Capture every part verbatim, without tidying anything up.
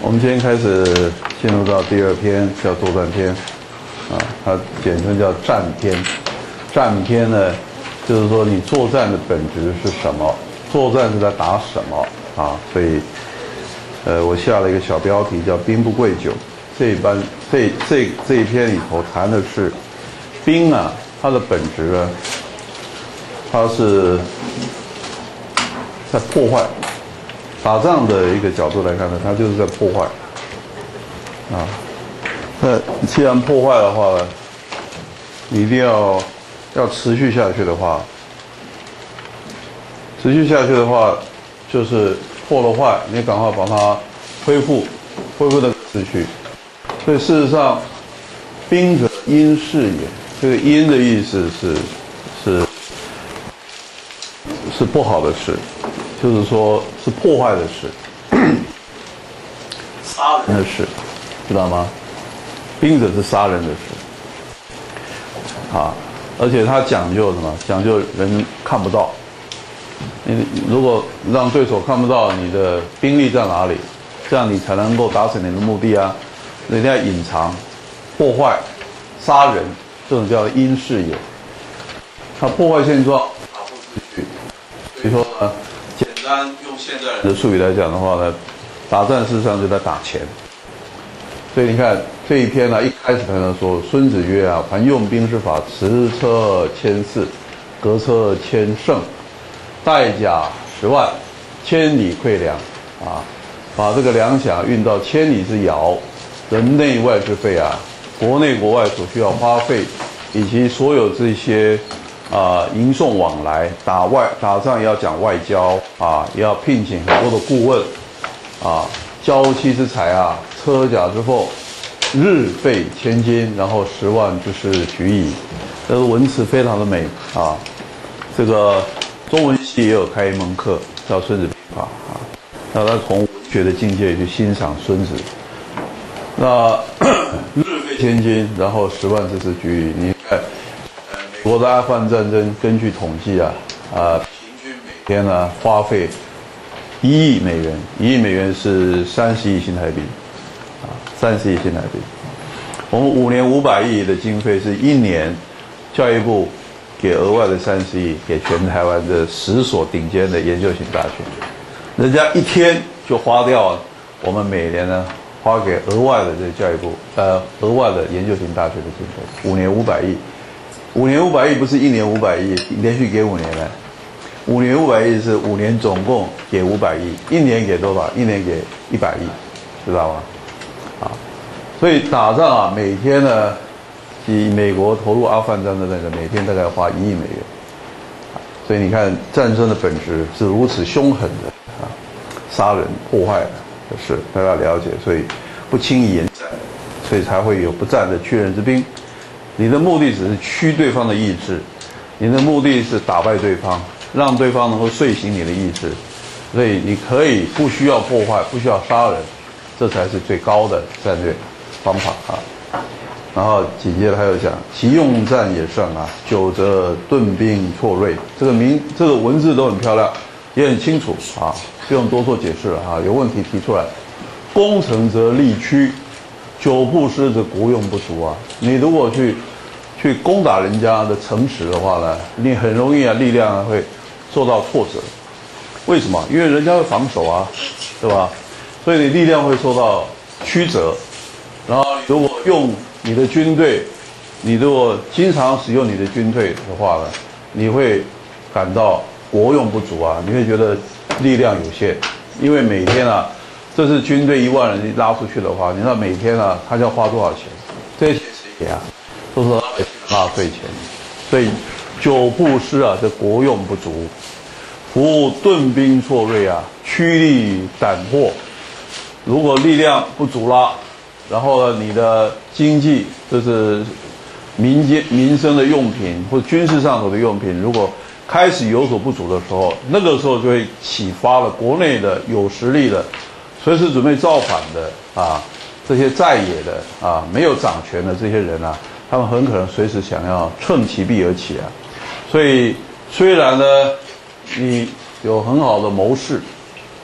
我们今天开始进入到第二篇，叫作战篇，啊，它简称叫战篇。战篇呢，就是说你作战的本质是什么？作战是在打什么啊？所以，呃，我下了一个小标题叫“兵不贵久”。这一班这这这一篇里头谈的是兵啊，它的本质呢，它是在破坏。打仗的一个角度来看呢，它就是在破坏，啊，那既然破坏的话呢，你一定要要持续下去的话，持续下去的话，就是破了坏，你赶快把它恢复，恢复那个秩序。所以事实上，兵者因事也。这个因的意思是是是不好的事。就是说，是破坏的事，杀人的事，知道吗？兵者是杀人的事，啊，而且他讲究什么？讲究人看不到。你如果让对手看不到你的兵力在哪里，这样你才能够达成你的目的啊。人家隐藏、破坏、杀人，这种叫因事也。他破坏现状，打破秩序。比如说呢？简单用现在人的术语来讲的话呢，打战事实上就在打钱。所以你看这一篇呢、啊，一开始他就说：“孙子曰啊，凡用兵之法，驰车千驷，革车千乘，带甲十万，千里馈粮啊，把这个粮饷运到千里之遥，人内外之费啊，国内国外所需要花费，以及所有这些。”啊，迎送往来，打外打仗也要讲外交啊，也要聘请很多的顾问啊，交期之财啊，车甲之俸，日费千金，然后十万之师举矣。这个文词非常的美啊。这个中文系也有开一门课叫《孙子兵法》啊，那他从文学的境界去欣赏孙子。那日费千金，然后十万之师举矣，你看。美国的阿富汗战争，根据统计啊，啊，平均每天呢花费一亿美元，一亿美元是三十亿新台币，啊，三十亿新台币。我们五年五百亿的经费是一年，教育部给额外的三十亿，给全台湾的十所顶尖的研究型大学，人家一天就花掉我们每年呢花给额外的这个教育部呃额外的研究型大学的经费，五年五百亿。五年五百亿不是一年五百亿，连续给五年了。五年五百亿是五年总共给五百亿，一年给多少？一年给一百亿，知道吗？啊，所以打仗啊，每天呢，以美国投入阿富汗战争那个，每天大概要花一亿美元。所以你看，战争的本质是如此凶狠的啊，杀人破坏的事，大家了解，所以不轻易言战，所以才会有不战的屈人之兵。你的目的只是驱对方的意志，你的目的是打败对方，让对方能够遂行你的意志，所以你可以不需要破坏，不需要杀人，这才是最高的战略方法啊。然后紧接着他又讲，其用战也胜啊，久则顿兵错锐。这个名这个文字都很漂亮，也很清楚啊，不用多做解释了啊。有问题提出来，攻城则力屈。久不失则国用不足啊！你如果去去攻打人家的城池的话呢，你很容易啊，力量啊会受到挫折。为什么？因为人家会防守啊，对吧？所以你力量会受到曲折。然后如果用你的军队，你如果经常使用你的军队的话呢，你会感到国用不足啊，你会觉得力量有限，因为每天啊。这是军队一万人拉出去的话，你知道每天啊，他要花多少钱？这些钱谁给啊？都是老百姓纳税钱。所以久不失啊，这国用不足。夫顿兵错锐啊，趋利胆破。如果力量不足啦，然后呢，你的经济就是民间民生的用品或军事上头的用品，如果开始有所不足的时候，那个时候就会启发了国内的有实力的。随时准备造反的啊，这些在野的啊，没有掌权的这些人啊，他们很可能随时想要乘其弊而起啊。所以虽然呢，你有很好的谋士，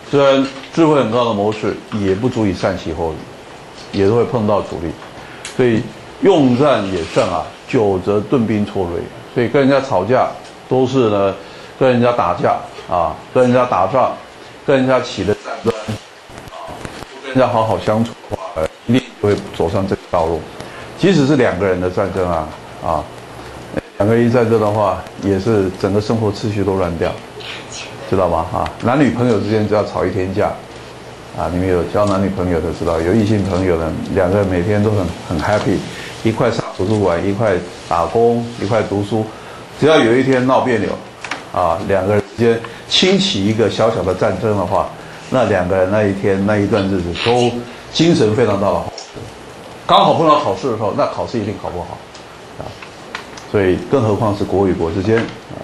虽然智慧很高的谋士，也不足以善其后矣，也是会碰到阻力。所以用战也胜啊，久则顿兵错锐。所以跟人家吵架，都是呢，跟人家打架啊，跟人家打仗，跟人家起了战端啊，不跟人家好好相处的话，一定会走上这个道路。即使是两个人的战争啊，啊，两个人一战争的话，也是整个生活秩序都乱掉，知道吗？啊，男女朋友之间只要吵一天架，啊，你们有交男女朋友的知道，有异性朋友的，两个人每天都很很 happy， 一块上图书馆，一块打工，一块读书，只要有一天闹别扭，啊，两个人之间兴起一个小小的战争的话，那两个人那一天那一段日子都精神非常大的。刚好碰到考试的时候，那考试一定考不好，啊，所以更何况是国与国之间啊。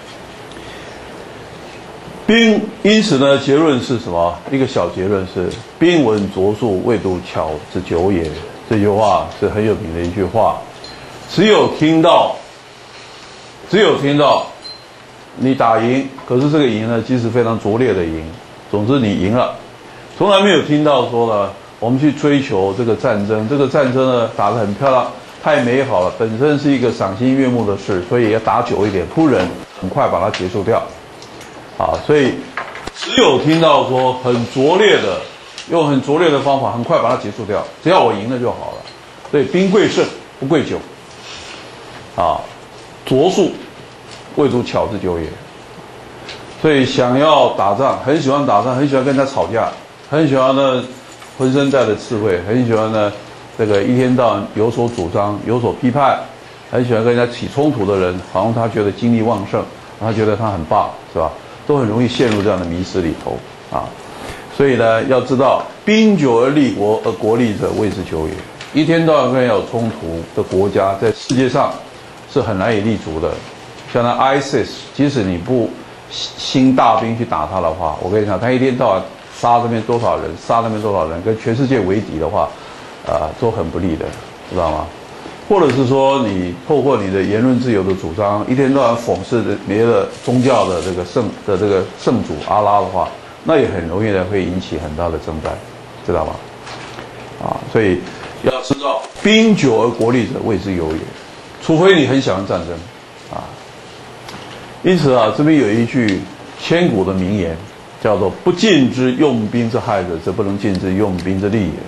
兵，因此呢，结论是什么？一个小结论是：兵闻拙术，未度巧之久也。这句话是很有名的一句话。只有听到，只有听到你打赢，可是这个赢呢，即使非常拙劣的赢，总之你赢了，从来没有听到说呢。我们去追求这个战争，这个战争呢打得很漂亮，太美好了，本身是一个赏心悦目的事，所以要打久一点，突然很快把它结束掉，啊，所以只有听到说很拙劣的，用很拙劣的方法，很快把它结束掉，只要我赢了就好了。所以兵贵胜不贵久，啊，拙术未足巧之久也。所以想要打仗，很喜欢打仗，很喜欢跟人家吵架，很喜欢呢。浑身带着智慧，很喜欢呢，这个一天到晚有所主张、有所批判，很喜欢跟人家起冲突的人，好像他觉得精力旺盛，他觉得他很棒，是吧？都很容易陷入这样的迷失里头啊。所以呢，要知道，兵久而立国，而国立者谓之久也。一天到晚跟人有冲突的国家，在世界上是很难以立足的。像那 ISIS， 即使你不兴大兵去打他的话，我跟你讲，他一天到晚。杀这边多少人，杀那边多少人，跟全世界为敌的话，啊、呃，都很不利的，知道吗？或者是说，你透过你的言论自由的主张，一天到晚讽刺别的宗教的这个圣的这个圣主阿拉的话，那也很容易的会引起很大的争端，知道吗？啊，所以要知道，兵久而国立者谓之有也，除非你很喜欢战争，啊。因此啊，这边有一句千古的名言。叫做不禁之用兵之害者，则不能禁之用兵之利也。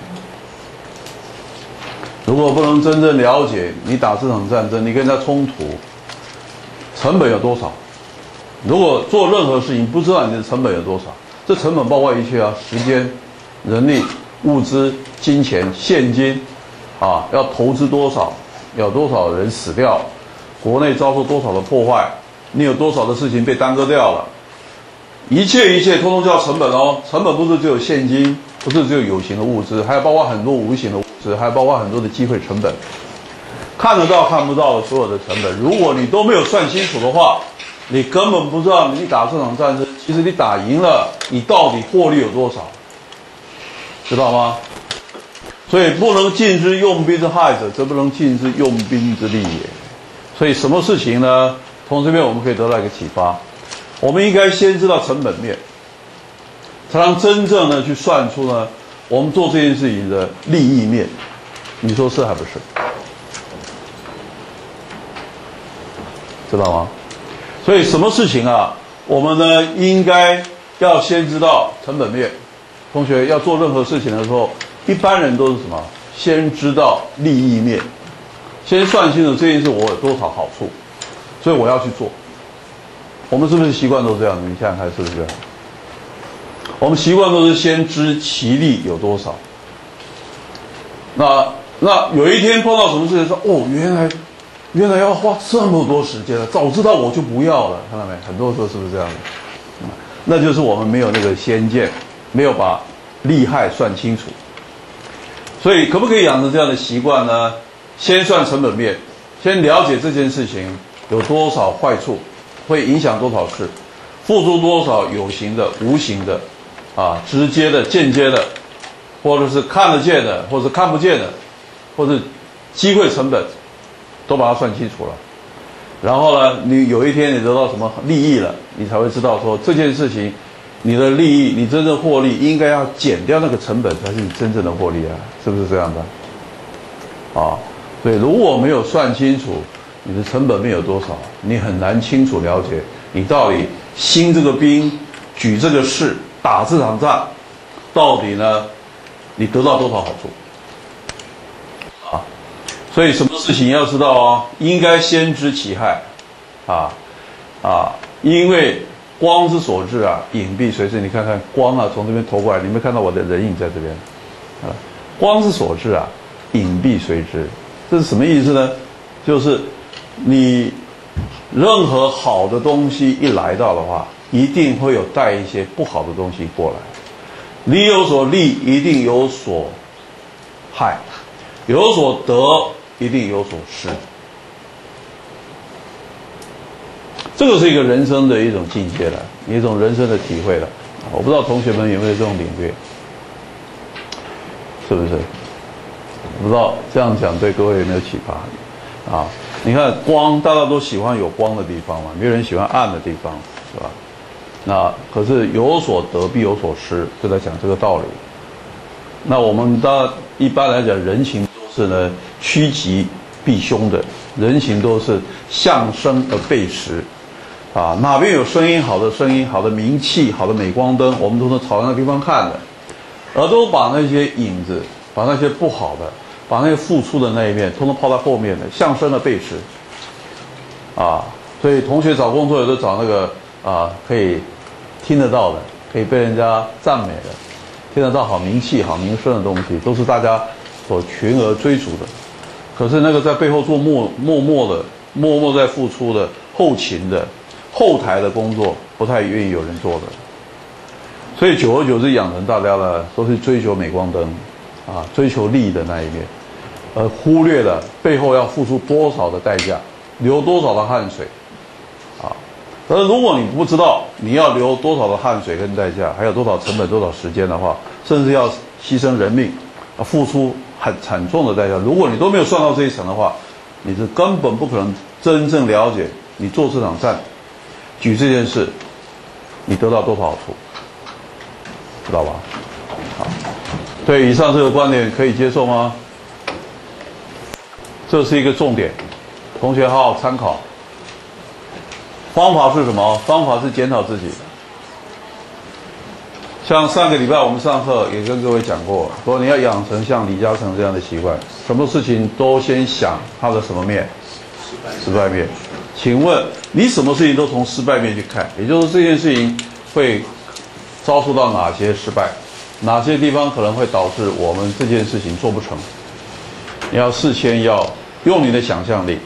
如果不能真正了解你打这场战争，你跟人家冲突，成本有多少？如果做任何事情不知道你的成本有多少，这成本包括一切啊，时间、人力、物资、金钱、现金，啊，要投资多少，有多少人死掉，国内遭受多少的破坏，你有多少的事情被耽搁掉了。一切一切通通叫成本哦，成本不是只有现金，不是只有有形的物质，还有包括很多无形的物质，还有包括很多的机会成本，看得到看不到的所有的成本，如果你都没有算清楚的话，你根本不知道你打这场战争，其实你打赢了，你到底获利有多少，知道吗？所以不能禁之用兵之害者，则不能禁之用兵之利也。所以什么事情呢？从这边我们可以得到一个启发。我们应该先知道成本面，才能真正的去算出呢，我们做这件事情的利益面。你说是还不是？知道吗？所以什么事情啊，我们呢应该要先知道成本面。同学要做任何事情的时候，一般人都是什么？先知道利益面，先算清楚这件事我有多少好处，所以我要去做。我们是不是习惯都这样？你想想看，是不是这样？我们习惯都是先知其利有多少。那那有一天碰到什么事情说，哦，原来原来要花这么多时间了，早知道我就不要了，看到没？很多时候是不是这样的？那就是我们没有那个先见，没有把利害算清楚。所以可不可以养成这样的习惯呢？先算成本面，先了解这件事情有多少坏处。会影响多少事，付出多少有形的、无形的，啊，直接的、间接的，或者是看得见的，或者是看不见的，或者机会成本，都把它算清楚了。然后呢，你有一天你得到什么利益了，你才会知道说这件事情你的利益，你真正获利，应该要减掉那个成本，才是你真正的获利啊，是不是这样的？啊，所以如果没有算清楚你的成本面有多少，你很难清楚了解你到底兴这个兵、举这个势、打这场仗，到底呢，你得到多少好处？啊，所以什么事情要知道啊，应该先知其害，啊啊，因为光之所至啊，隐蔽随之。你看看光啊，从这边投过来，你有没有看到我的人影在这边？啊，光之所至啊，隐蔽随之。这是什么意思呢？就是你任何好的东西一来到的话，一定会有带一些不好的东西过来。你有所利，一定有所害；有所得，一定有所失。这个是一个人生的一种境界了，一种人生的体会了。我不知道同学们有没有这种领略，是不是？不知道这样讲对各位有没有启发？啊，你看光，大家都喜欢有光的地方嘛，没有人喜欢暗的地方，是吧？那可是有所得必有所失，就在讲这个道理。那我们当然一般来讲，人情都是呢趋吉避凶的，人情都是向生而背时。啊，哪边有声音好的声音、好的名气、好的镁光灯，我们都是朝那个地方看的，而都把那些影子、把那些不好的、把那些付出的那一面，通通抛在后面的，向生而背时。啊，所以同学找工作有的找那个啊，可以听得到的，可以被人家赞美的，听得到好名气、好名声的东西，都是大家所群而追逐的。可是那个在背后做默默默的、默默在付出的、后勤的。后台的工作不太愿意有人做的，所以久而久之养成大家呢都是追求镁光灯，啊，追求利益的那一面，而忽略了背后要付出多少的代价，流多少的汗水，啊，而如果你不知道你要流多少的汗水跟代价，还有多少成本、多少时间的话，甚至要牺牲人命，啊，付出很惨重的代价，如果你都没有算到这一层的话，你是根本不可能真正了解你做这场战。举这件事，你得到多少好处，知道吧？好，对以上这个观点可以接受吗？这是一个重点，同学好好参考。方法是什么？方法是检讨自己。像上个礼拜我们上课也跟各位讲过，说你要养成像李嘉诚这样的习惯，什么事情都先想它的什么面，失败面。请问你什么事情都从失败面去看，也就是这件事情会遭受到哪些失败，哪些地方可能会导致我们这件事情做不成？你要事先要用你的想象力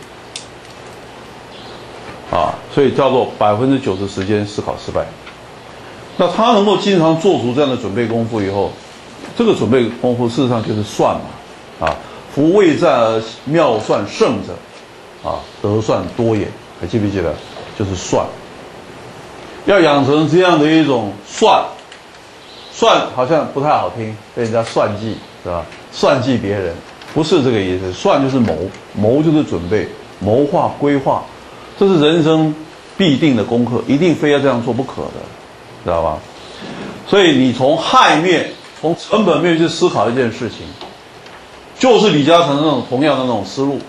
啊，所以叫做百分之九十时间思考失败。那他能够经常做出这样的准备功夫以后，这个准备功夫事实上就是算嘛，啊，夫未战而妙算胜者，啊，得算多也。还记不记得？就是算，要养成这样的一种算，算好像不太好听，被人家算计是吧？算计别人不是这个意思，算就是谋，谋就是准备、谋划、规划，这是人生必定的功课，一定非要这样做不可的，知道吧？所以你从害面、从成本面去思考一件事情，就是李嘉诚那种同样的那种思路。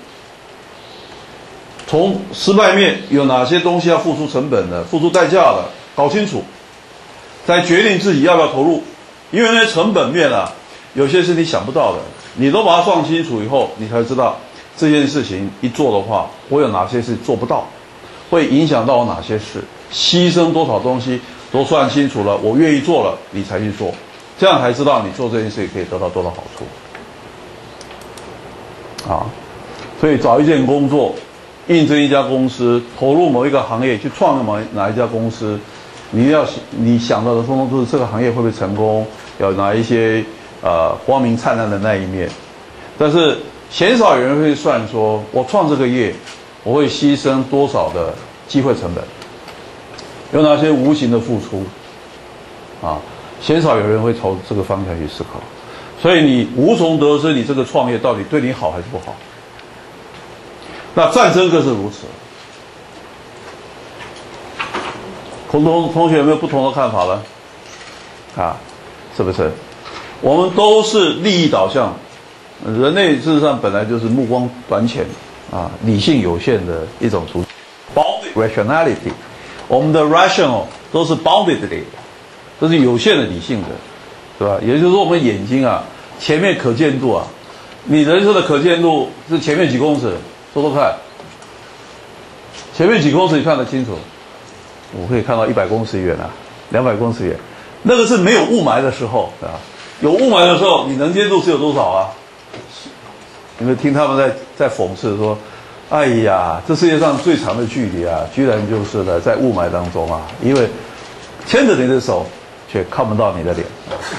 从失败面有哪些东西要付出成本的、付出代价的，搞清楚，再决定自己要不要投入。因为那些成本面啊，有些是你想不到的，你都把它算清楚以后，你才知道这件事情一做的话，我有哪些事做不到，会影响到我哪些事，牺牲多少东西都算清楚了，我愿意做了，你才去做，这样才知道你做这件事可以得到多少好处。啊，所以找一件工作。应征一家公司，投入某一个行业，去创某哪一家公司，你要你想到的通通都是这个行业会不会成功，有哪一些呃光明灿烂的那一面。但是鲜少有人会算说，我创这个业，我会牺牲多少的机会成本，有哪些无形的付出，啊，鲜少有人会朝这个方向去思考。所以你无从得知你这个创业到底对你好还是不好。那战争更是如此。同同同学有没有不同的看法呢？ 啊，是不是？我们都是利益导向，人类事实上本来就是目光短浅啊，理性有限的一种族群 ，bounded rationality， 我们的 rational 都是 bounded 的，都是有限的理性的，对吧？也就是说，我们眼睛啊，前面可见度啊，你人生的可见度是前面几公尺，说说看，前面几公尺你看得清楚？我可以看到一百公尺远啊，两百公尺远，那个是没有雾霾的时候啊。有雾霾的时候，你能见度是有多少啊？你们听他们在在讽刺说：“哎呀，这世界上最长的距离啊，居然就是呢在雾霾当中啊，因为牵着你的手，却看不到你的脸，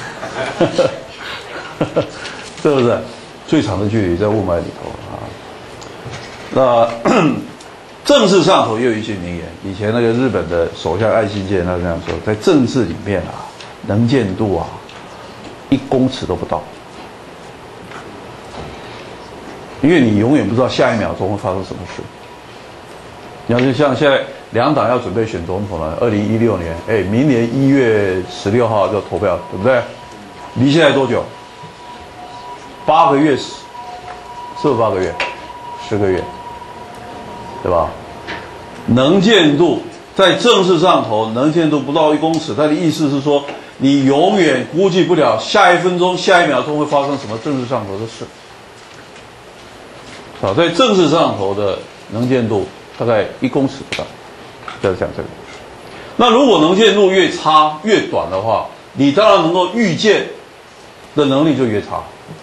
是不是？最长的距离在雾霾里头啊。那政治上头也有一些名言，以前那个日本的首相岸信介他这样说，在政治里面啊，能见度啊。”一公尺都不到，因为你永远不知道下一秒钟会发生什么事。你要是像现在两党要准备选总统了，二零一六年，哎，明年一月十六号就投票，对不对？离现在多久？八个月，是不是八个月？十个月，对吧？能见度在政治上头，能见度不到一公尺，它的意思是说。你永远估计不了下一分钟、下一秒钟会发生什么政治上头的事。好，在政治上头的能见度大概一公尺不到，就要讲这个。那如果能见度越差、越短的话，你当然能够预见的能力就越差。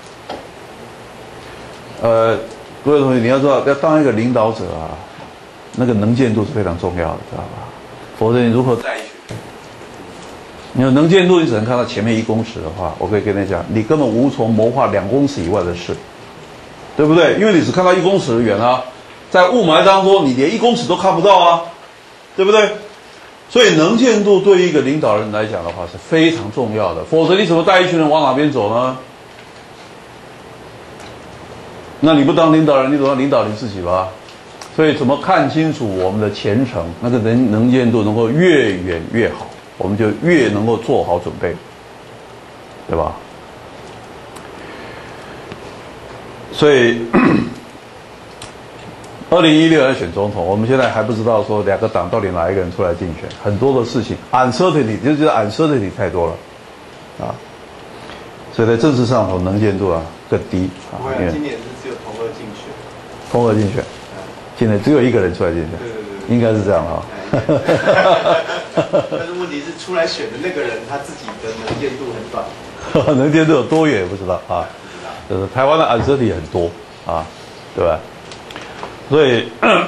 呃，各位同学，你要知道，要当一个领导者啊，那个能见度是非常重要的，知道吧？否则你如何带？你有能见度，你只能看到前面一公尺的话，我可以跟你讲，你根本无从谋划两公尺以外的事，对不对？因为你只看到一公尺远啊，在雾霾当中，你连一公尺都看不到啊，对不对？所以能见度对于一个领导人来讲的话是非常重要的，否则你怎么带一群人往哪边走呢？那你不当领导人，你总要领导你自己吧？所以怎么看清楚我们的前程，那个能能见度能够越远越好。我们就越能够做好准备，对吧？所以，二零一六年选总统，我们现在还不知道说两个党到底哪一个人出来竞选，很多的事情 ，uncertainty 就觉得 uncertainty 太多了，啊，所以在政治上头能见度啊更低啊。 因为今年是只有同额竞选， 同额竞选，今年只有一个人出来竞选，对对对，应该是这样哈。 但是问题是，出来选的那个人他自己的能见度很短， 能见度有多远也不知道啊。就是台湾的uncertainty很多啊，对吧？所以，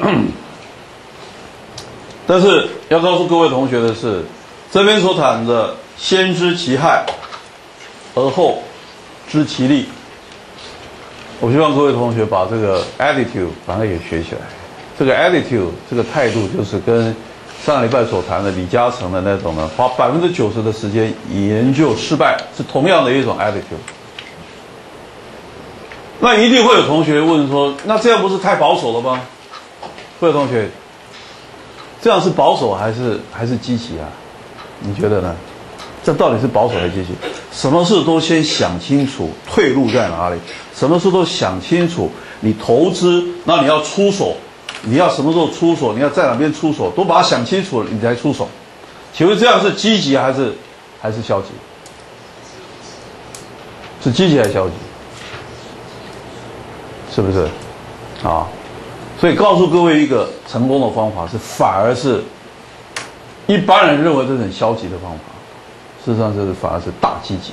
但是要告诉各位同学的是，这边所谈的先知其害，而后知其利。我希望各位同学把这个 attitude 把它给学起来。这个 attitude 这个态度，就是跟上礼拜所谈的李嘉诚的那种呢，花百分之九十的时间研究失败，是同样的一种 attitude。那一定会有同学问说，那这样不是太保守了吗？各位同学，这样是保守还是还是积极啊？你觉得呢？这到底是保守还是积极？什么事都先想清楚，退路在哪里？什么事都想清楚，你投资，那你要出手，你要什么时候出手？你要在哪边出手？都把它想清楚了，你才出手。请问这样是积极还是还是消极？是积极还是消极？是不是？啊，所以告诉各位一个成功的方法是，反而是一般人认为这是很消极的方法，事实上这是反而是大积极。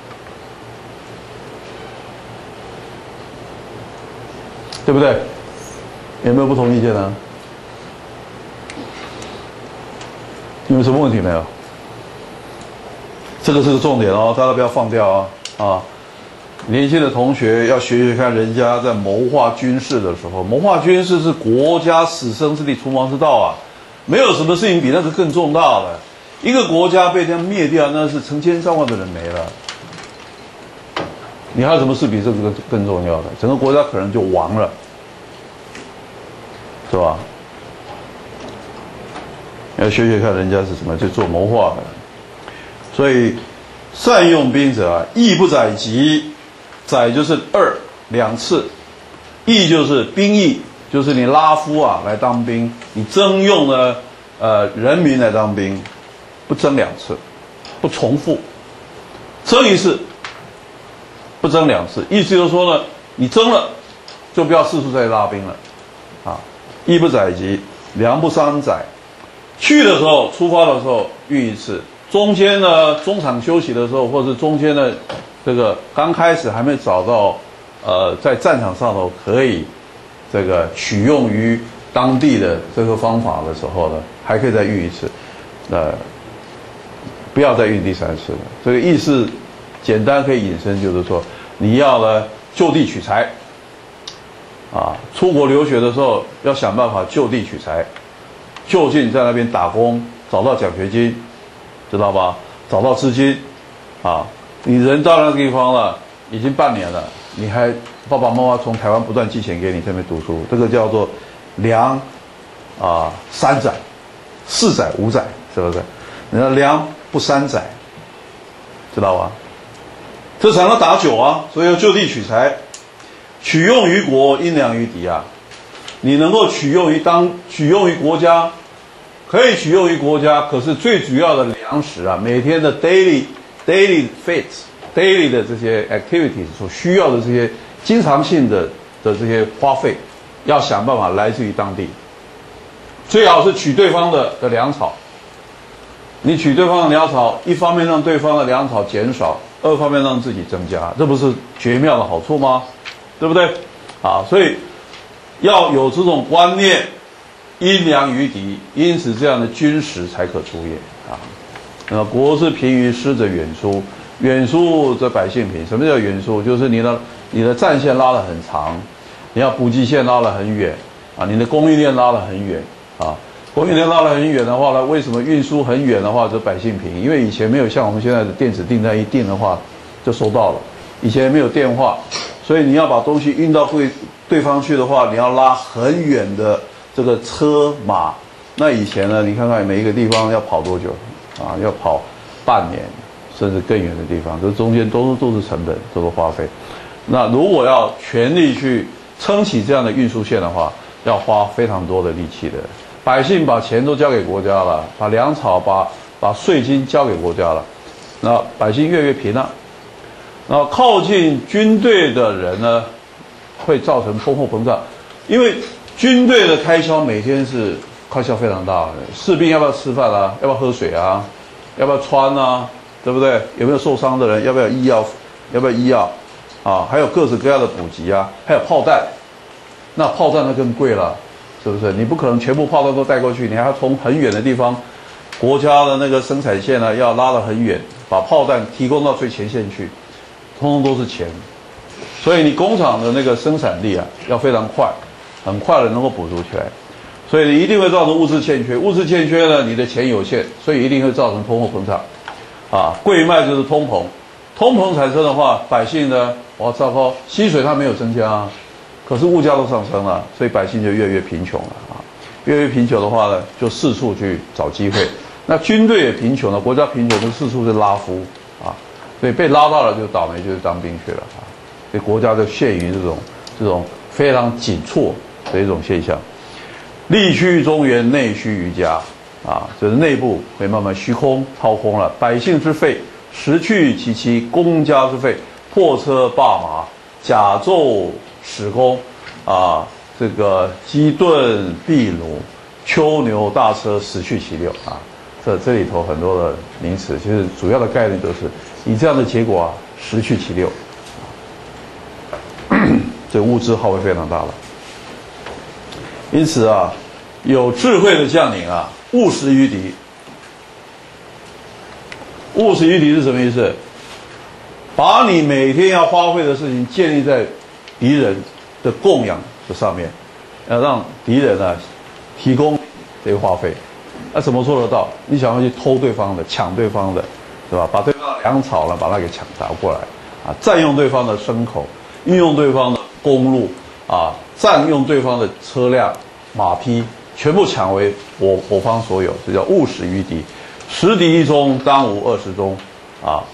对不对？有没有不同意见呢？有什么问题没有？这个是个重点哦，大家不要放掉啊！啊，年轻的同学要学学看，人家在谋划军事的时候，谋划军事是国家死生之地、存亡之道啊！没有什么事情比那个更重大的。一个国家被这样灭掉，那是成千上万的人没了。你还有什么事比这个更重要的？整个国家可能就亡了，是吧？要学学看人家是怎么去做谋划的。所以善用兵者啊，义不宰己，宰就是二两次，义就是兵役，就是你拉夫啊来当兵，你征用呢呃人民来当兵，不征两次，不重复，征一次，不征两次，意思就是说呢，你征了就不要四处再拉兵了，啊，义不宰己，粮不伤宰，去的时候出发的时候运一次。中间呢，中场休息的时候，或是中间呢，这个刚开始还没找到，呃，在战场上头可以这个取用于当地的这个方法的时候呢，还可以再运一次，呃，不要再运第三次了。这个意思简单可以引申，就是说你要呢就地取材，啊，出国留学的时候要想办法就地取材，就近在那边打工，找到奖学金。知道吧？找到资金，啊，你人到那个地方了，已经半年了，你还爸爸妈妈从台湾不断寄钱给你，这边读书，这个叫做粮啊三载、四载、五载，是不是？你的粮不三载，知道吧？这才能打久啊，所以要就地取材，取用于国，因粮于敌啊。你能够取用于当，取用于国家。可以取用于国家，可是最主要的粮食啊，每天的 daily daily feeds daily 的这些 activities 所需要的这些经常性的的这些花费，要想办法来自于当地。最好是取对方的的粮草。你取对方的粮草，一方面让对方的粮草减少，二方面让自己增加，这不是绝妙的好处吗？对不对？啊，所以要有这种观念。因粮于敌，因此这样的军食才可出也啊。那国之贫于师者远输，远输则百姓贫。什么叫远输？就是你的你的战线拉得很长，你要补给线拉得很远啊，你的供应链拉得很远啊。供应链拉得很远的话呢，为什么运输很远的话，则百姓贫？因为以前没有像我们现在的电子订单一订的话就收到了，以前没有电话，所以你要把东西运到对对方去的话，你要拉很远的。这个车马，那以前呢？你看看每一个地方要跑多久啊？要跑半年，甚至更远的地方，这中间都是都是成本，都是花费。那如果要全力去撑起这样的运输线的话，要花非常多的力气的。百姓把钱都交给国家了，把粮草、把把税金交给国家了，那百姓越来越贫了。那靠近军队的人呢，会造成通货膨胀，因为。军队的开销每天是开销非常大的，士兵要不要吃饭啊？要不要喝水啊？要不要穿啊？对不对？有没有受伤的人？要不要医药？要不要医药？啊，还有各式各样的补给啊，还有炮弹。那炮弹那更贵了，是不是？你不可能全部炮弹都带过去，你还要从很远的地方，国家的那个生产线呢要拉得很远，把炮弹提供到最前线去，通通都是钱。所以你工厂的那个生产力啊要非常快。很快的能够补足起来，所以一定会造成物资欠缺。物资欠缺呢，你的钱有限，所以一定会造成通货膨胀。啊，贵卖就是通膨，通膨产生的话，百姓呢，哇糟糕，薪水它没有增加啊，可是物价都上升了，所以百姓就越来越贫穷了啊。越来越贫穷的话呢，就四处去找机会。那军队也贫穷了，国家贫穷就四处去拉夫啊，所以被拉到了就倒霉，就是当兵去了啊。所以国家就陷于这种这种非常紧迫的一种现象，力虚中原，内虚于家，啊，就是内部会慢慢虚空掏空了，百姓之费，食去其妻；公家之费，破车罢马，甲胄使弓，啊，这个鸡盾婢奴，丘牛大车，死去其六啊。这这里头很多的名词，其实主要的概念都是以这样的结果啊，失去其六，这物资耗费非常大了。因此啊，有智慧的将领啊，务实于敌。务实于敌是什么意思？把你每天要花费的事情建立在敌人的供养的上面，要让敌人啊提供这个花费。那怎么做得到？你想要去偷对方的、抢对方的，对吧？把对方的粮草呢，把它给抢拿过来，啊，占用对方的牲口，运用对方的公路，啊，占用对方的车辆、马匹，全部抢为我我方所有，这叫务实于敌。十敌一中，当无二十中，啊，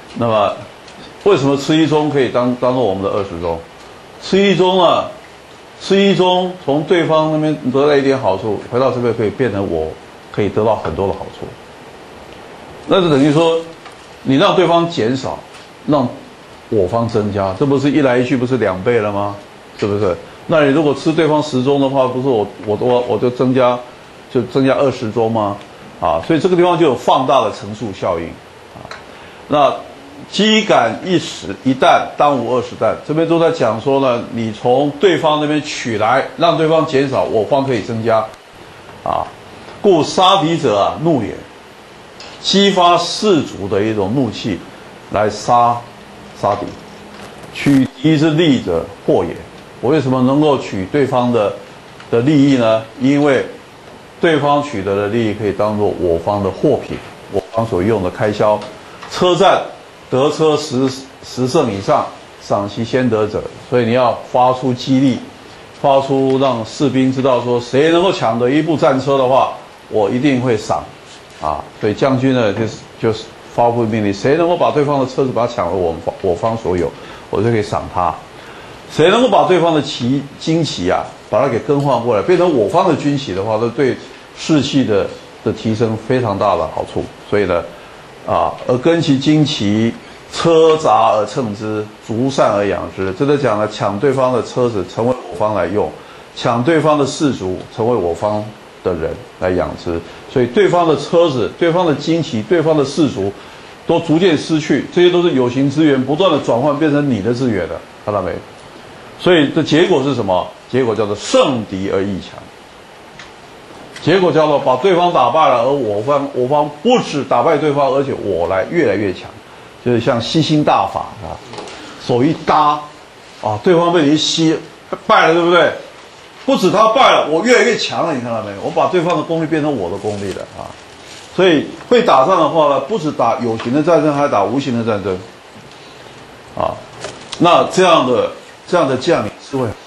那么为什么吃一中可以当当做我们的二十中？吃一中啊，吃一中从对方那边得到一点好处，回到这边可以变成我可以得到很多的好处。那就等于说，你让对方减少，让我方增加，这不是一来一去不是两倍了吗？是不是？那你如果吃对方十中的话，不是我我我我就增加就增加二十中吗？啊，所以这个地方就有放大的乘数效应啊。那积感一时一担，当无二十担，这边都在讲说呢，你从对方那边取来，让对方减少，我方可以增加啊。故杀敌者啊，怒也，激发士卒的一种怒气来杀杀敌。取敌之利者祸也。我为什么能够取对方的的利益呢？因为对方取得的利益可以当作我方的货品，我方所用的开销。车战得车十十胜以上，赏其先得者。所以你要发出激励，发出让士兵知道说，谁能够抢得一部战车的话，我一定会赏。啊，所以将军呢，就是就是发布命令，谁能够把对方的车子把它抢为我们我方所有，我就可以赏他。谁能够把对方的旗旌旗啊，把它给更换过来，变成我方的军旗的话，那对士气的的提升非常大的好处。所以呢，啊，而更其旌旗，车杂而乘之，逐善而养之。这在讲呢，抢对方的车子成为我方来用，抢对方的士卒成为我方的人来养之。所以对方的车子、对方的旌旗、对方的士卒都逐渐失去，这些都是有形资源不断的转换变成你的资源的，看到没？所以的结果是什么？结果叫做胜敌而易强。结果叫做把对方打败了，而我方我方不止打败对方，而且我来越来越强，就是像吸星大法啊，手一搭，啊，对方被你一吸败了，对不对？不止他败了，我越来越强了，你看到没有？我把对方的功力变成我的功力了啊！所以会打仗的话呢，不止打有形的战争，还打无形的战争啊。那这样的这样的将领是会很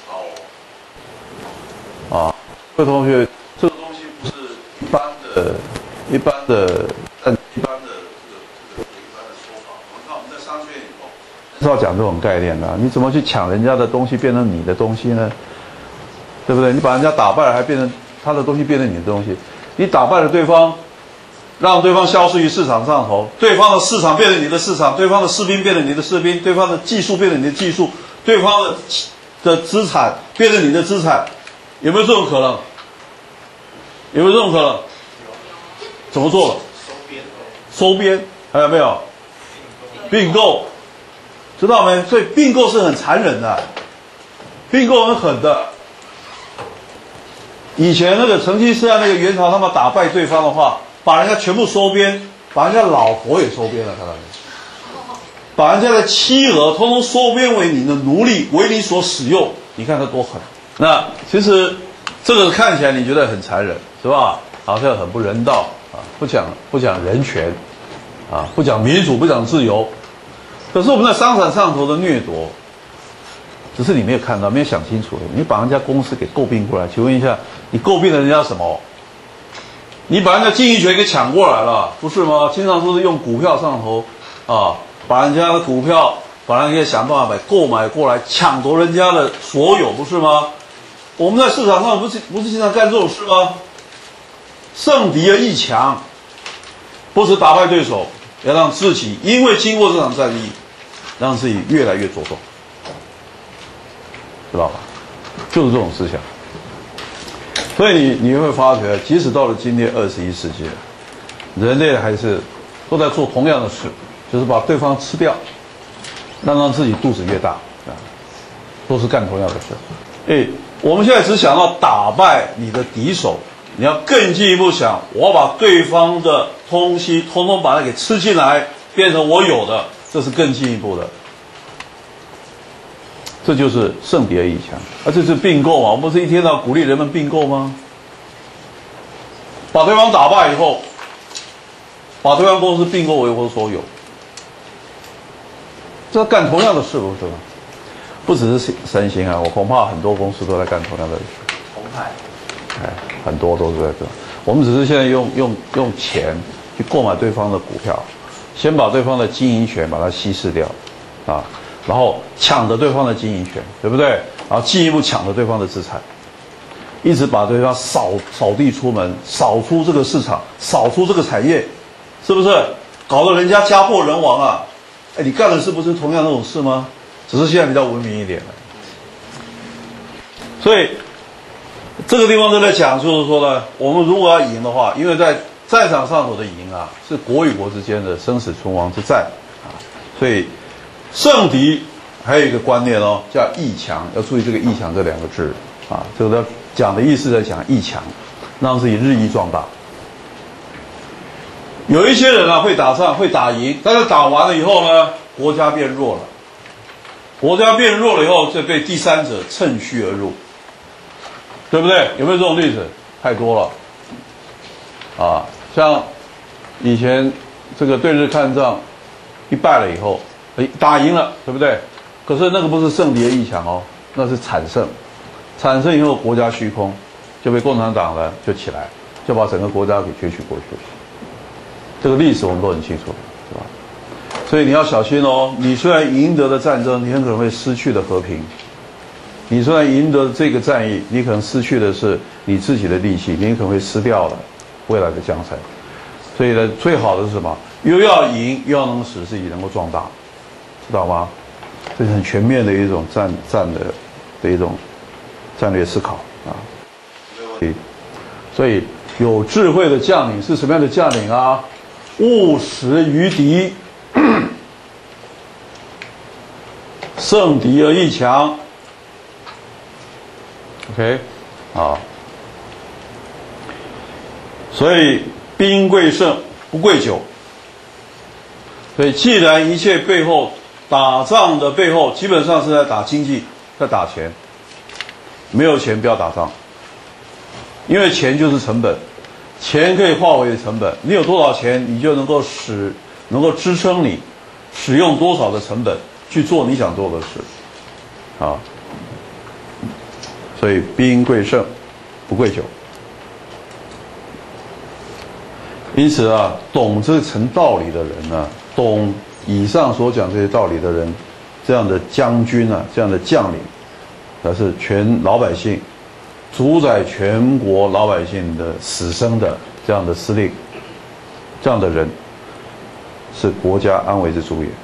高啊。各位同学，这个东西不是一般的、一般的、但一般的这个这个一般的说法。我们看我们在商学院里头是要讲这种概念的。你怎么去抢人家的东西变成你的东西呢？对不对？你把人家打败了，还变成他的东西变成你的东西。你打败了对方，让对方消失于市场上头，对方的市场变成你的市场，对方的士兵变成你的士兵，对方的技术变成你的技术，对方的的资产变成你的资产，有没有这种可能？有没有这种可能？怎么做的？收编。收编，还有没有？并购，知道没？所以并购是很残忍的，并购很狠的。以前那个成吉思汗那个元朝，他们打败对方的话，把人家全部收编，把人家老婆也收编了，看到没？把人家的妻儿通通收编为你的奴隶，为你所使用。你看他多狠！那其实这个看起来你觉得很残忍，是吧？好像很不人道啊，不讲不讲人权啊，不讲民主，不讲自由。可是我们在商场上头的掠夺，只是你没有看到，没有想清楚。你把人家公司给购并过来，请问一下，你购并了人家什么？你把人家经营权给抢过来了，不是吗？经常都是用股票上头啊，把人家的股票，把人家想办法买购买过来，抢夺人家的所有，不是吗？我们在市场上不是不是经常干这种事吗？胜敌而易强，不是打败对手，要让自己因为经过这场战役，让自己越来越茁壮。知道吧？就是这种思想。所以你你会发觉，即使到了今天二十一世纪，人类还是都在做同样的事，就是把对方吃掉，让让自己肚子越大啊，都是干同样的事。哎，我们现在只想到打败你的敌手，你要更进一步想，我要把对方的东西通通把它给吃进来，变成我有的，这是更进一步的。这就是胜敌而易强，而这是并购嘛？我们不是一天到晚鼓励人们并购吗？把对方打败以后，把对方公司并购为我所有，这干同样的事，不是吗？不只是三星啊，我恐怕很多公司都在干同样的事。 红海， 哎，很多都是在这。我们只是现在用用用钱去购买对方的股票， 先把对方的经营权把它稀释掉，啊，然后抢着对方的经营权，对不对？然后进一步抢着对方的资产，一直把对方扫扫地出门，扫出这个市场，扫出这个产业，是不是？搞得人家家破人亡啊！哎，你干的是不是同样那种事吗？只是现在比较文明一点了。所以这个地方都在讲，就是说呢，我们如果要赢的话，因为在战场上头的赢啊，是国与国之间的生死存亡之战啊，所以胜敌还有一个观念哦，叫义强，要注意这个义强这两个字啊，这个讲的意思在讲义强，让自己日益壮大。有一些人啊会打仗会打赢，但是打完了以后呢，国家变弱了，国家变弱了以后，就被第三者趁虚而入，对不对？有没有这种例子？太多了啊！像以前这个对日抗战一败了以后，哎，打赢了，对不对？可是那个不是胜敌的义强哦，那是惨胜，惨胜以后国家虚空，就被共产党呢就起来，就把整个国家给攫取过去。这个历史我们都很清楚，是吧？所以你要小心哦。你虽然赢得了战争，你很可能会失去的和平；你虽然赢得这个战役，你可能失去的是你自己的力气，你可能会失掉了未来的江山。所以呢，最好的是什么？又要赢，又要能使自己能够壮大，知道吗？这是很全面的一种战战的的一种战略思考啊。所以有智慧的将领是什么样的将领啊？务实于敌，胜敌而义强。OK， 啊，所以兵贵胜不贵久。所以既然一切背后打仗的背后基本上是在打经济，在打钱，没有钱不要打仗，因为钱就是成本。钱可以化为成本，你有多少钱，你就能够使能够支撑你使用多少的成本去做你想做的事，啊，所以兵贵胜，不贵久。因此啊，懂这层道理的人呢，懂以上所讲这些道理的人，这样的将军啊，这样的将领，他是全老百姓。主宰全国老百姓的死生的这样的司令，这样的人，是国家安危之主也。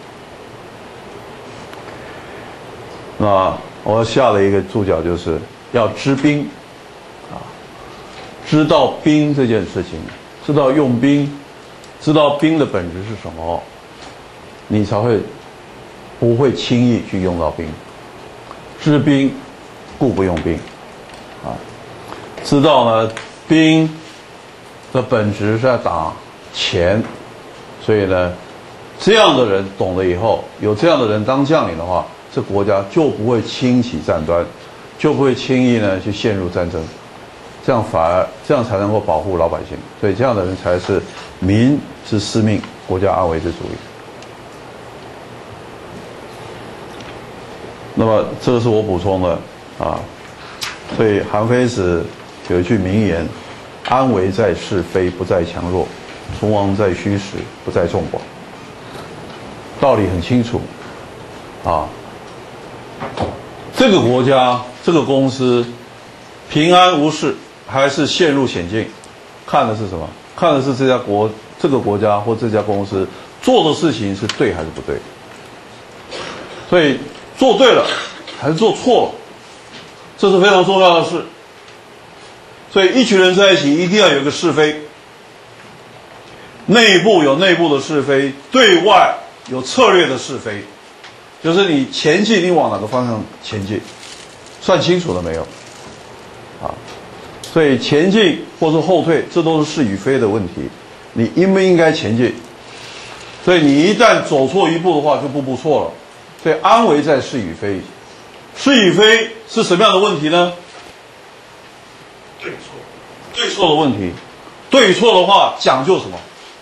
那我下了一个注脚，就是要知兵，啊，知道兵这件事情，知道用兵，知道兵的本质是什么，你才会不会轻易去用到兵。知兵，故不用兵。啊，知道呢，兵的本质是要打钱，所以呢，这样的人懂了以后，有这样的人当将领的话，这国家就不会轻起战端，就不会轻易呢去陷入战争，这样反而这样才能够保护老百姓，所以这样的人才是民之司命，国家安危之主也。那么这个是我补充的啊。所以韩非子有一句名言：“安危在是非，不在强弱；存亡在虚实，不在众广。”道理很清楚，啊，这个国家、这个公司平安无事，还是陷入险境，看的是什么？看的是这家国、这个国家或这家公司做的事情是对还是不对。所以做对了还是做错了。这是非常重要的事，所以一群人在一起一定要有一个是非，内部有内部的是非，对外有策略的是非，就是你前进你往哪个方向前进，算清楚了没有？啊，所以前进或是后退，这都是是与非的问题，你应不应该前进？所以你一旦走错一步的话，就步步错了。所以安危在是与非。是与非是什么样的问题呢？对错，对错的问题。对错的话讲究什么？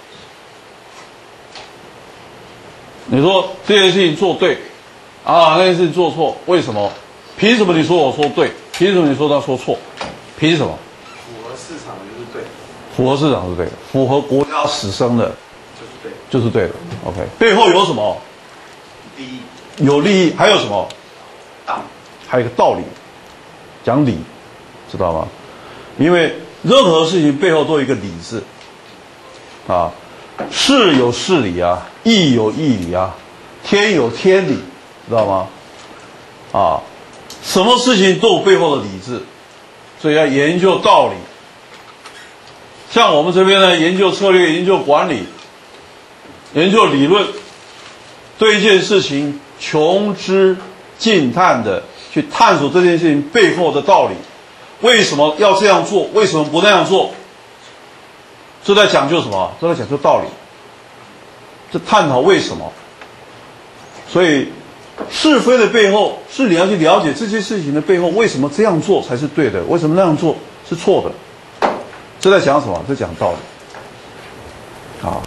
你说这件事情做对，啊，那件事情做错，为什么？凭什么你说我说对？凭什么你说他说错？凭什么？ 符合市场就是对， 符合市场是对的，符合国家死生的， 就是对， 就是对的。OK， 背后有什么？ 利益有利益，还有什么？ 道， 还有一个道理，讲理，知道吗？因为任何事情背后都有一个理字，啊，事有事理啊，义有义理啊，天有天理，知道吗？啊，什么事情都有背后的理字，所以要研究道理。像我们这边呢，研究策略、研究管理、研究理论，对一件事情穷之尽探的去探索这件事情背后的道理，为什么要这样做？为什么不那样做？这在讲究什么？这在讲究道理，这探讨为什么。所以是非的背后，是你要去了解这些事情的背后，为什么这样做才是对的？为什么那样做是错的？这在讲什么？这讲道理。啊，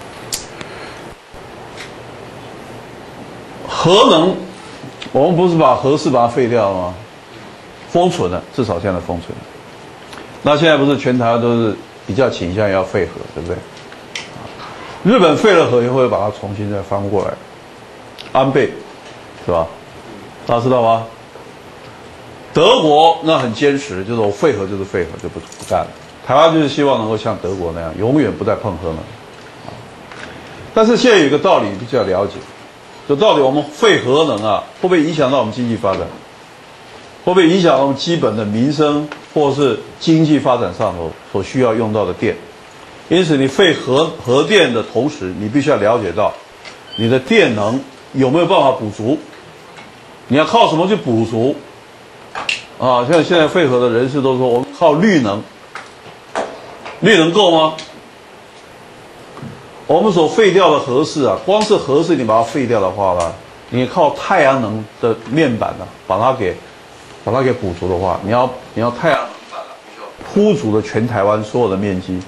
核能，我们不是把核四把它废掉了吗？封存了，至少现在封存了。那现在不是全台湾都是比较倾向要废核，对不对？日本废了核以后，会把它重新再翻过来，安倍，是吧？大家知道吗？德国那很坚持，就是我废核就是废核，就不不干了。台湾就是希望能够像德国那样，永远不再碰核能。但是现在有一个道理必须要了解，就到底我们废核能啊，会不会影响到我们经济发展？会不会影响到我们基本的民生或是经济发展上头所需要用到的电？因此，你废核核电的同时，你必须要了解到你的电能有没有办法补足，你要靠什么去补足？啊，像现在废核的人士都说，我们靠绿能，绿能够吗？我们所废掉的核四啊，光是核四你把它废掉的话呢，你靠太阳能的面板呢、啊，把它给把它给补足的话，你要你要太阳能板啊，铺足了全台湾所有的面积。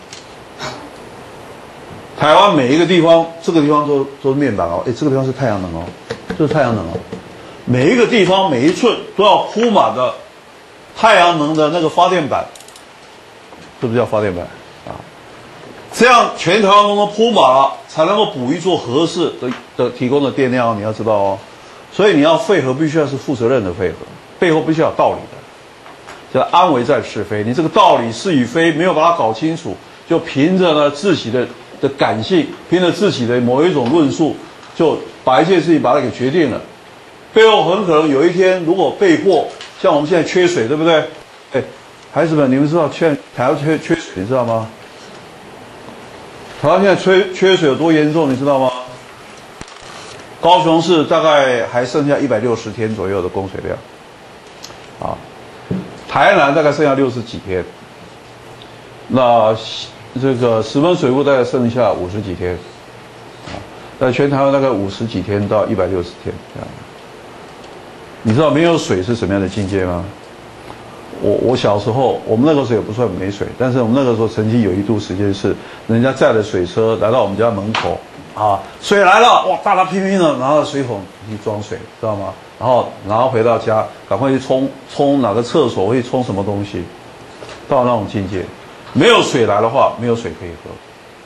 台湾每一个地方，这个地方都都是面板哦，哎，这个地方是太阳能哦，这是太阳能哦，每一个地方每一寸都要铺满的太阳能的那个发电板，是不是叫发电板啊？这样全台湾都铺满了，才能够补一座核四的的提供的电量，你要知道哦。所以你要废核，必须要是负责任的废核，背后必须要有道理的，叫安危在是非。你这个道理是与非没有把它搞清楚，就凭着呢自己的的感性，凭着自己的某一种论述，就把一件事情把它给决定了。背后很可能有一天，如果被迫，像我们现在缺水，对不对？哎，孩子们，你们知道缺台湾缺缺水，你知道吗？台湾现在缺缺水有多严重，你知道吗？高雄市大概还剩下一百六十天左右的供水量，啊，台南大概剩下六十几天，那这个石门水库大概剩下五十几天，啊，在全台湾大概五十几天到一百六十天这样。你知道没有水是什么样的境界吗？我我小时候，我们那个时候也不算没水，但是我们那个时候曾经有一度时间是，人家载着水车来到我们家门口，啊，水来了，哇，大大拼拼的拿着水桶去装水，知道吗？然后然后回到家，赶快去冲冲哪个厕所，会冲什么东西，到那种境界。没有水来的话，没有水可以喝。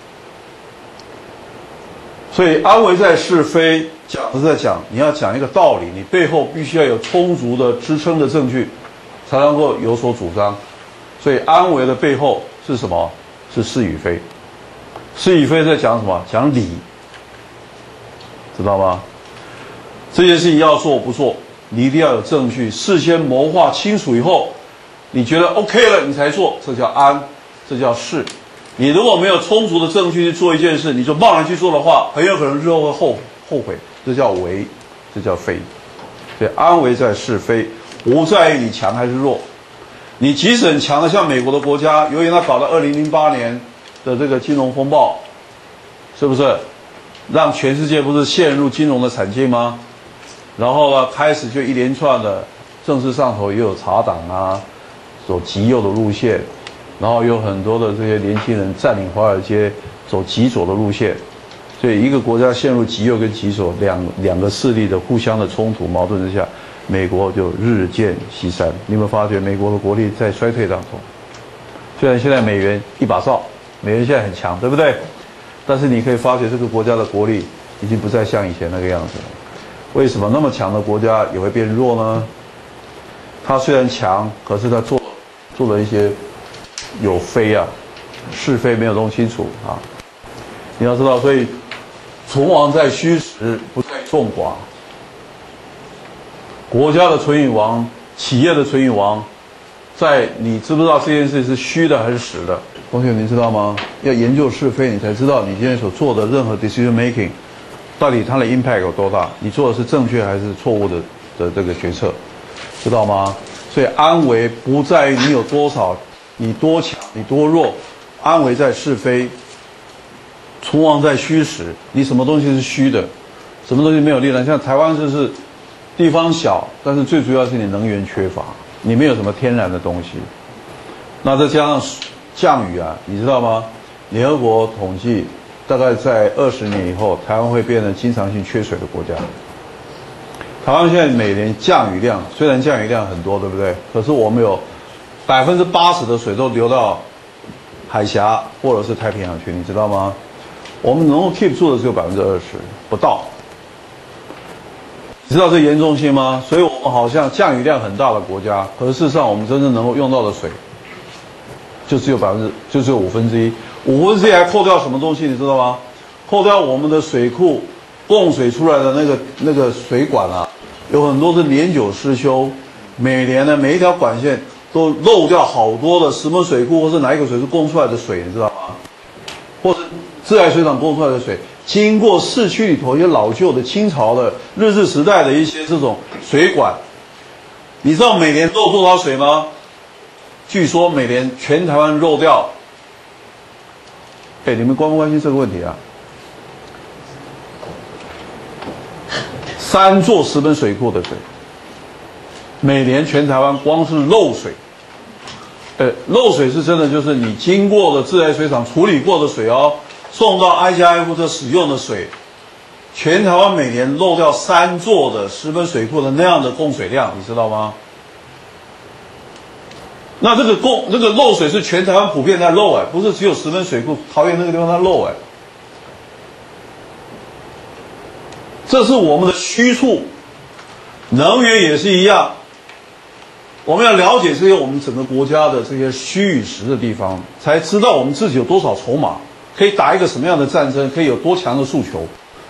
所以安危在是非，讲是在讲你要讲一个道理，你背后必须要有充足的支撑的证据，才能够有所主张。所以安危的背后是什么？是是与非。是与非在讲什么？讲理，知道吗？这件事情要做不做，你一定要有证据，事先谋划清楚以后，你觉得 OK 了，你才做，这叫安，这叫是。你如果没有充足的证据去做一件事，你就贸然去做的话，很有可能日后会后后悔，这叫为，这叫非。所以安危在是非，不在于你强还是弱。你即使很强的，像美国的国家，由于他搞到二零零八年的这个金融风暴，是不是让全世界不是陷入金融的惨境吗？然后呢，开始就一连串的政治上头也有查党啊，走极右的路线。然后有很多的这些年轻人占领华尔街，走极左的路线，所以一个国家陷入极右跟极左两两个势力的互相的冲突矛盾之下，美国就日渐西山。你有没有发觉美国的国力在衰退当中？虽然现在美元一把照，美元现在很强，对不对？ 但是你可以发觉这个国家的国力已经不再像以前那个样子了。为什么那么强的国家也会变弱呢？它虽然强，可是它做做了一些有非啊，是非没有弄清楚啊。你要知道，所以存亡在虚实，不在众寡。国家的存与亡，企业的存与亡，在你知不知道这件事是虚的还是实的？同学，你知道吗？要研究是非，你才知道你今天所做的任何 decision making， 到底它的 impact 有多大？你做的是正确还是错误的的这个决策，知道吗？所以安危不在于你有多少，你多强，你多弱，安危在是非，存亡在虚实。你什么东西是虚的，什么东西没有力量？像台湾就是地方小，但是最主要是你能源缺乏，你没有什么天然的东西。那再加上降雨啊，你知道吗？联合国统计，大概在二十年以后，台湾会变成经常性缺水的国家。台湾现在每年降雨量虽然降雨量很多，对不对？可是我们有百分之八十的水都流到海峡或者是太平洋去，你知道吗？我们能够 keep 住的只有百分之二十不到。你知道这严重性吗？所以我们好像降雨量很大的国家，可是事实上我们真正能够用到的水，就只有百分之，就只有五分之一。五分之一还扣掉什么东西？你知道吗？扣掉我们的水库供水出来的那个那个水管啊，有很多是年久失修，每年呢每一条管线都漏掉好多的石门水库或是哪一个水库供出来的水，你知道吗？或者自来水厂供出来的水，经过市区里头一些老旧的清朝的日治时代的一些这种水管，你知道每年漏多少水吗？据说每年全台湾漏掉，哎，你们关不关心这个问题啊？三座石门水库的水，每年全台湾光是漏水，呃，漏水是真的，就是你经过的自来水厂处理过的水哦，送到挨家挨户这使用的水，全台湾每年漏掉三座的石门水库的那样的供水量，你知道吗？那这个供这个漏水是全台湾普遍在漏哎，不是只有石门水库桃园那个地方它漏哎。这是我们的虚处，能源也是一样。我们要了解这些我们整个国家的这些虚与实的地方，才知道我们自己有多少筹码，可以打一个什么样的战争，可以有多强的诉求。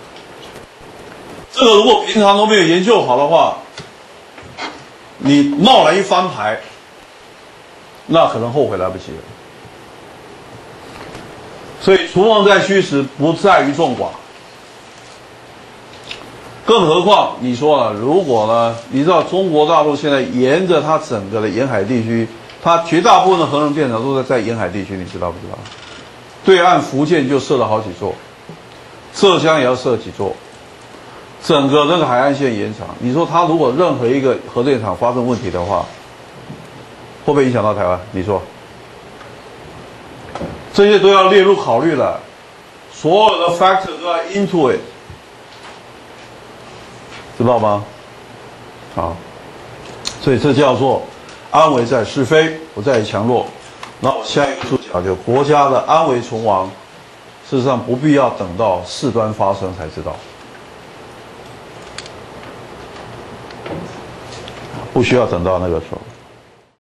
这个如果平常都没有研究好的话，你贸然一翻牌，那可能后悔来不及了。所以存亡在虚实，不在于众寡。更何况你说了，如果呢？你知道中国大陆现在沿着它整个的沿海地区，它绝大部分的核能电厂都在在沿海地区，你知道不知道？对岸福建就设了好几座，浙江也要设几座，整个那个海岸线延长。你说它如果任何一个核电厂发生问题的话，会不会影响到台湾？你说，这些都要列入考虑了，所有的 factor 都要 into it。知道吗？好，所以这叫做安危在是非，不在于强弱。那我下一个处讲就国家的安危存亡，事实上不必要等到事端发生才知道，不需要等到那个时候。